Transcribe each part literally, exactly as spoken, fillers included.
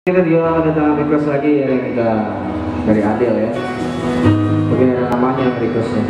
Kita dia kedatangan request lagi yang kita dari Adel ya. Begini ada namanya requestnya.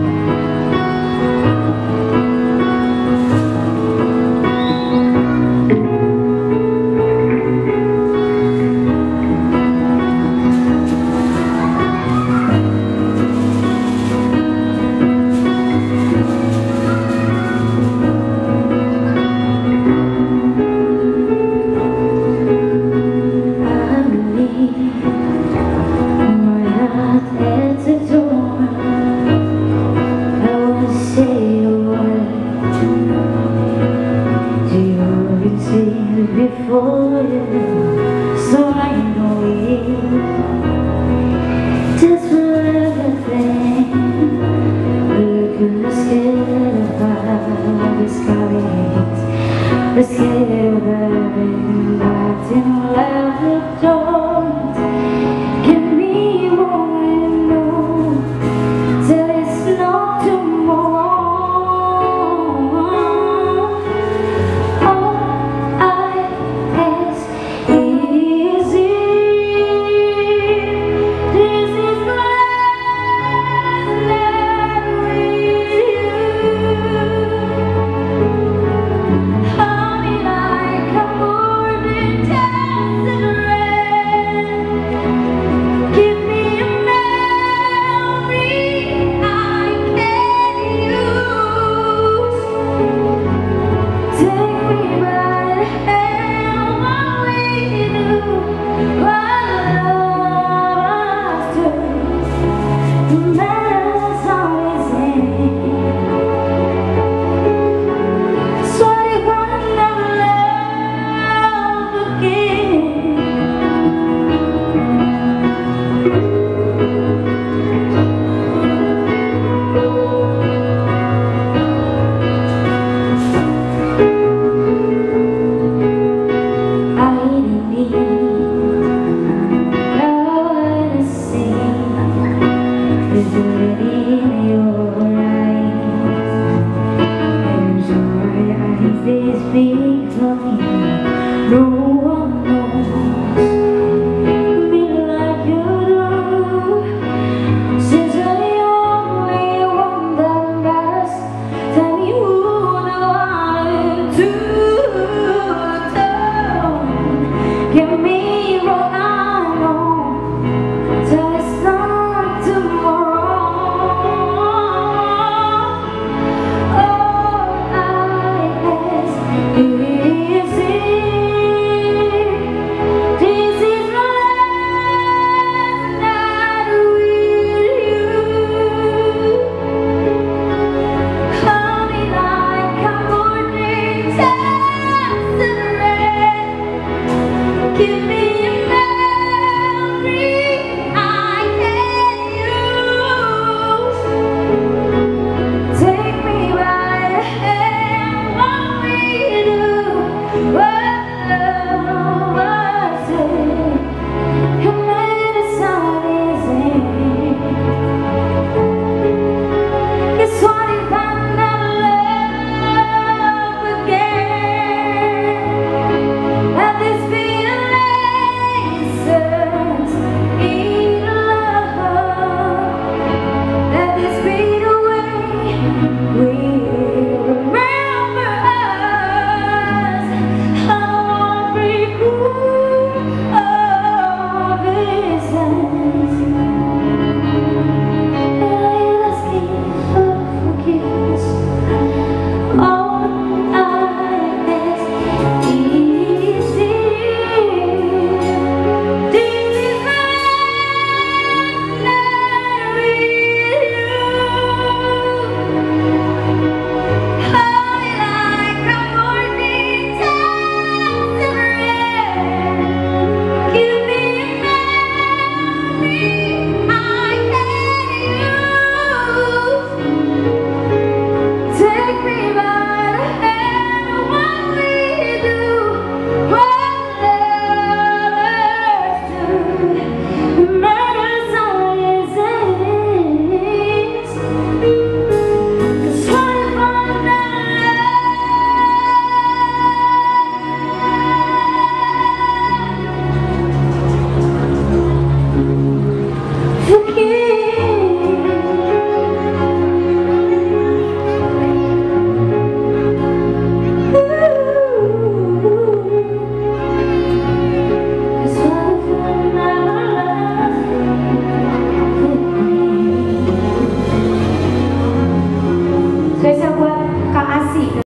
Before you, so I know it. Just for everything, look at the scale of our skies, the scale of everything that's in love with joy. Give me more and more till it's not tomorrow. They speak for me. No one knows me like you do. Since you're the only one that matters, tell me who do I do? Don't give me what I know till it's not tomorrow. Give me